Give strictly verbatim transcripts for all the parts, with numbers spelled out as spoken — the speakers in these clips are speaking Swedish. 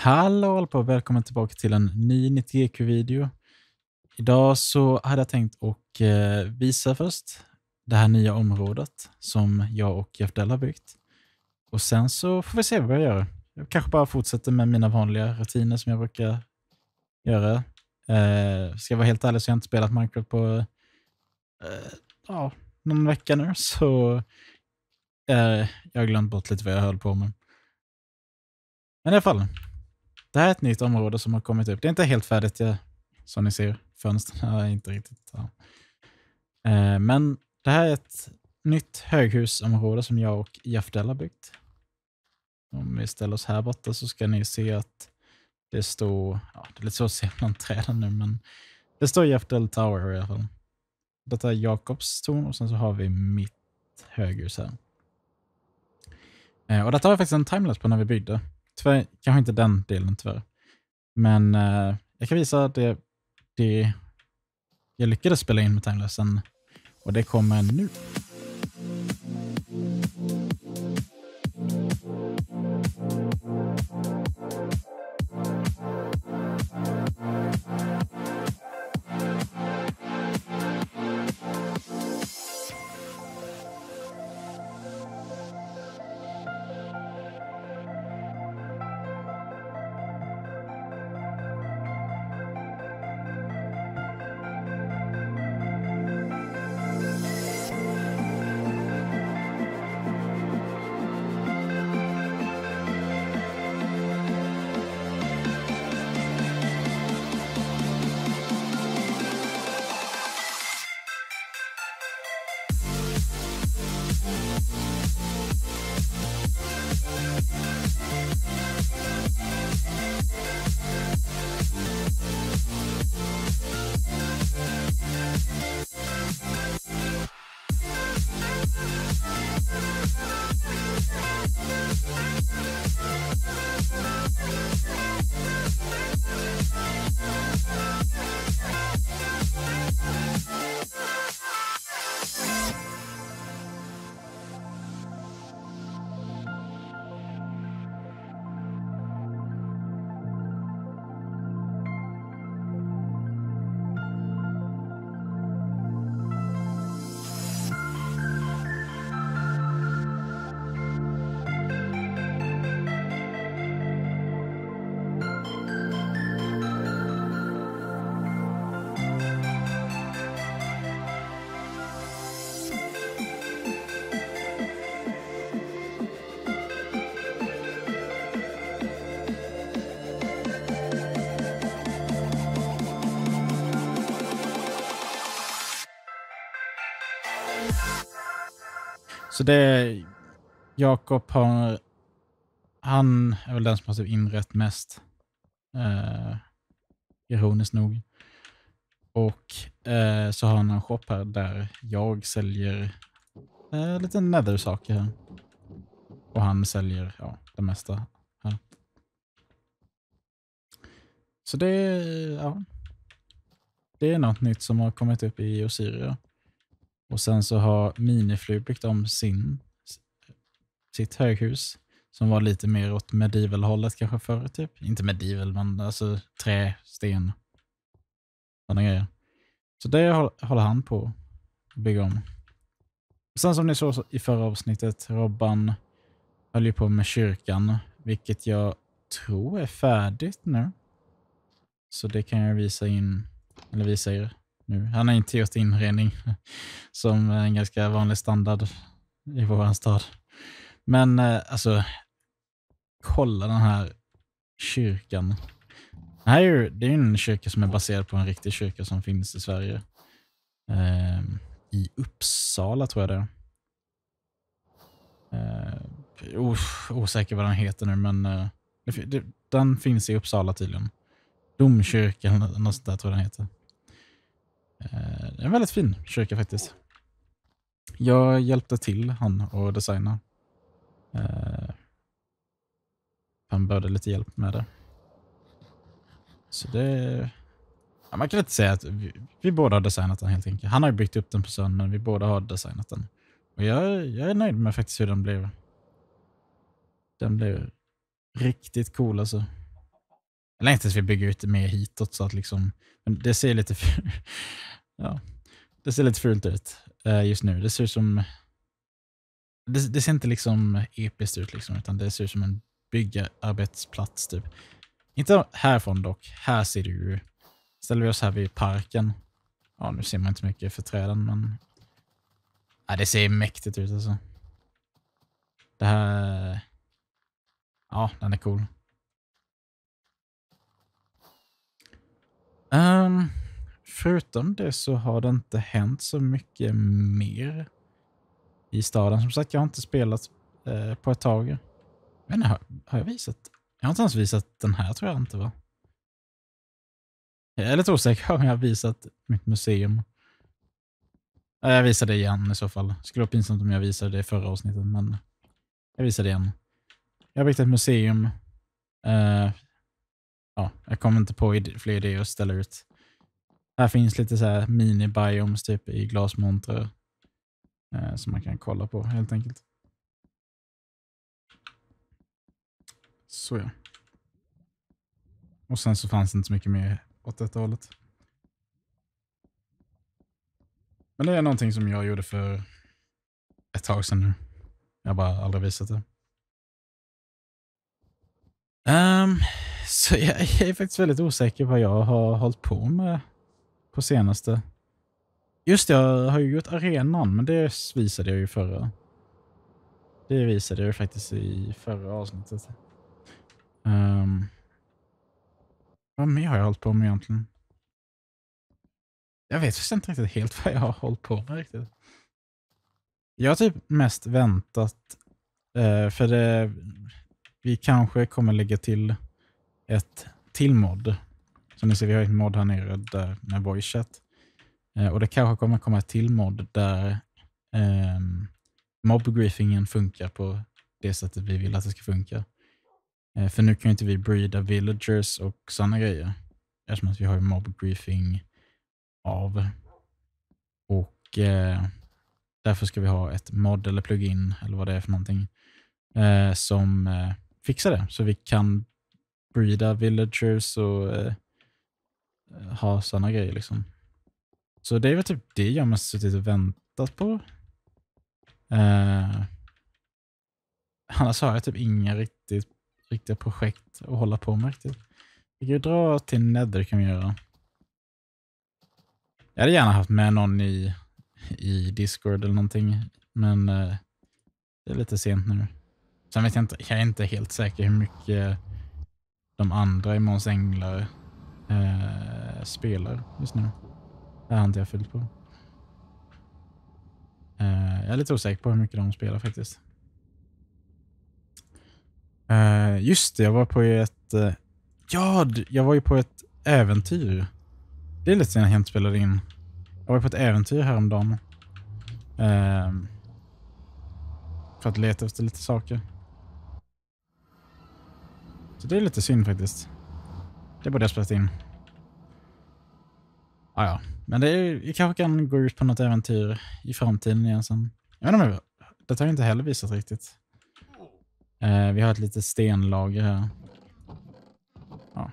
Hallå allihopa och välkommen tillbaka till en ny nittio G Q-video. Idag så hade jag tänkt att eh, visa först det här nya området som jag och Jeff Dell har byggt. Och sen så får vi se vad jag gör. Jag kanske bara fortsätter med mina vanliga rutiner som jag brukar göra. Eh, ska jag vara helt ärlig så har jag inte spelat Minecraft på eh, ja, någon vecka nu. Så eh, jag har glömt bort lite vad jag höll på med. Men i alla fall. Det här är ett nytt område som har kommit upp. Det är inte helt färdigt, jag, som ni ser. Fönstren är inte riktigt. Ja. Eh, men det här är ett nytt höghusområde som jag och Jeff Dell har byggt. Om vi ställer oss här borta så ska ni se att det står, ja, det är lite så att se bland träden nu, men det står Jeff Dell Tower i alla fall. Detta är Jakobs torn och sen så har vi mitt höghus här. Eh, och detta har jag faktiskt en timelapse på när vi byggde. Tyvärr, kanske inte den delen tyvärr. Men eh, jag kan visa att det, det jag lyckades spela in med timelapsen och det kommer nu. Så det är Jakob har, han är väl den som har inrett mest. Eh, ironiskt nog. Och eh, så har han en shop här där jag säljer eh, lite nether-saker här. Och han säljer ja, det mesta här. Så det är, ja, det är något nytt som har kommit upp i Osiria. Och sen så har Miniflu byggt om sin, sitt höghus som var lite mer åt medieval-hållet kanske förr typ. Inte medieval, men alltså trä, sten. Sådana grejer. Så det håller han på att bygga om. Och sen som ni såg i förra avsnittet, Robban höll ju på med kyrkan, vilket jag tror är färdigt nu. Så det kan jag visa in, eller visa er nu. Han har inte gjort inredning som är en ganska vanlig standard i vår stad. Men alltså, kolla den här kyrkan. Det här är ju, det är en kyrka som är baserad på en riktig kyrka som finns i Sverige. Eh, I Uppsala tror jag det är. Eh, os- osäker vad den heter nu, men eh, det, det, den finns i Uppsala tydligen. Domkyrkan, något sånt där tror jag den heter. Eh, det är en väldigt fin kyrka faktiskt. Jag hjälpte till han och designa. Eh, han behövde lite hjälp med det. Så det... Ja, man kan inte säga att vi, vi båda har designat den helt enkelt. Han har ju byggt upp den på sön, men vi båda har designat den. Och jag, jag är nöjd med faktiskt hur den blev. Den blev riktigt cool alltså. Jag längtar tills vi bygger ut det mer hitåt så att liksom, men det ser lite ja, det ser lite fult ut uh, just nu. Det ser ut som det, det ser inte liksom episkt ut liksom, utan det ser ut som en byggarbetsplats typ. Inte härifrån dock. Här ser du ju, ställer vi oss här vid parken. Ja, nu ser man inte så mycket för träden, men ja, det ser mäktigt ut alltså. Det här, ja, den är cool. Um, förutom det så har det inte hänt så mycket mer i staden. Som sagt, jag har inte spelat eh, på ett tag. Men har, har jag visat? Jag har inte ens visat den här, tror jag inte, va? Jag är lite osäker om jag har visat mitt museum. Jag visar det igen i så fall. Det skulle vara pinsamt om jag visade det i förra avsnittet, men jag visar det igen. Jag har byggt ett museum. Uh, ja, jag kommer inte på id- fler idéer att ställa ut. Här finns lite så här mini-biomes typ i glasmontrar. Uh, som man kan kolla på helt enkelt. Så ja. Och sen så fanns det inte så mycket mer åt detta hållet. Men det är någonting som jag gjorde för ett tag sedan nu. Jag har bara aldrig visat det. Um, så jag, jag är faktiskt väldigt osäker vad jag har hållit på med på senaste. Just det, jag har ju gjort arenan, men det visade jag ju förra. Det visade jag ju faktiskt i förra avsnittet. Um, vad mer har jag hållit på med egentligen? Jag vet faktiskt inte riktigt helt vad jag har hållit på med riktigt. Jag har typ mest väntat uh, för det, vi kanske kommer lägga till ett till mod. Som ni ser, vi har ett mod här nere där med voice chat. Uh, och det kanske kommer komma ett till mod där um, mob-griefingen funkar på det sättet vi vill att det ska funka. Uh, för nu kan ju inte vi breeda villagers och sådana grejer. Eftersom att vi har mob-griefing av. Och uh, därför ska vi ha ett mod eller plugin eller vad det är för någonting uh, som uh, fixar det. Så vi kan breeda villagers och uh, ha sådana grejer liksom. Så det är väl typ det jag måste suttit och väntat på. Uh, annars har jag typ inga riktigt, riktiga projekt att hålla på med riktigt. Vi kan ju dra till Nether kan vi göra. Jag hade gärna haft med någon i, i Discord eller någonting. Men uh, det är lite sent nu. Sen vet jag inte, jag är inte helt säker hur mycket de andra i Måns Änglar uh, spelar just nu. Det har inte jag fyllt på. Uh, jag är lite osäker på hur mycket de spelar faktiskt. Uh, just det, jag var på ett... Uh, ja, jag var ju på ett äventyr. Det är lite sen jag inte spelade in. Jag var på ett äventyr häromdagen. Uh, för att leta efter lite saker. Så det är lite synd faktiskt. Det borde jag spelat in. Ah, ja, men det är, vi kanske kan gå ut på något äventyr i framtiden igen sen. Jag vet inte, det har jag inte heller visat riktigt. Uh, vi har ett litet stenlager här. Ja.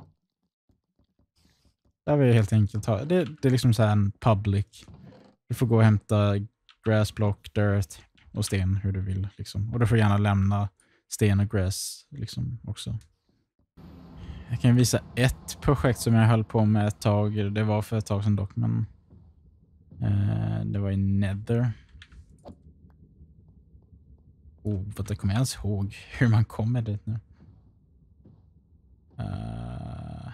Där vi helt enkelt har, det, det är liksom så här en public. Du får gå och hämta grassblock, dirt och sten hur du vill liksom. Och du får gärna lämna sten och grass liksom också. Jag kan visa ett projekt som jag höll på med ett tag. Det var för ett tag sedan dock, men uh, det var i Nether. Oh, vad det kommer jag ens ihåg hur man kommer dit nu. Uh,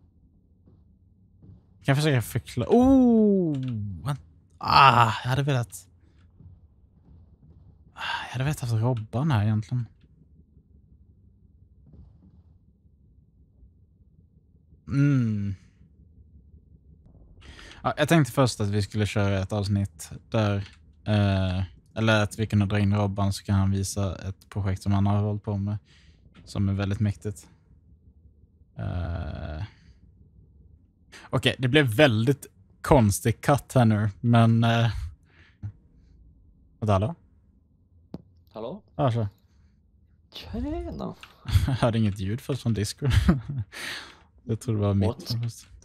kan jag försöka förklara? Oh! Ah, jag hade velat... Ah, jag hade velat haft Robban här egentligen. Mm. Ja, jag tänkte först att vi skulle köra ett avsnitt där... Uh, eller att vi kunde dra in Robban så kan han visa ett projekt som han har hållit på med. Som är väldigt mäktigt. Uh, Okej, okay, det blev väldigt konstig cut här nu, men... Uh... Vad hallå? Hallå? Ja, så. Tjena. Jag hörde inget ljud först från Discord. Jag tror det var mitt. What?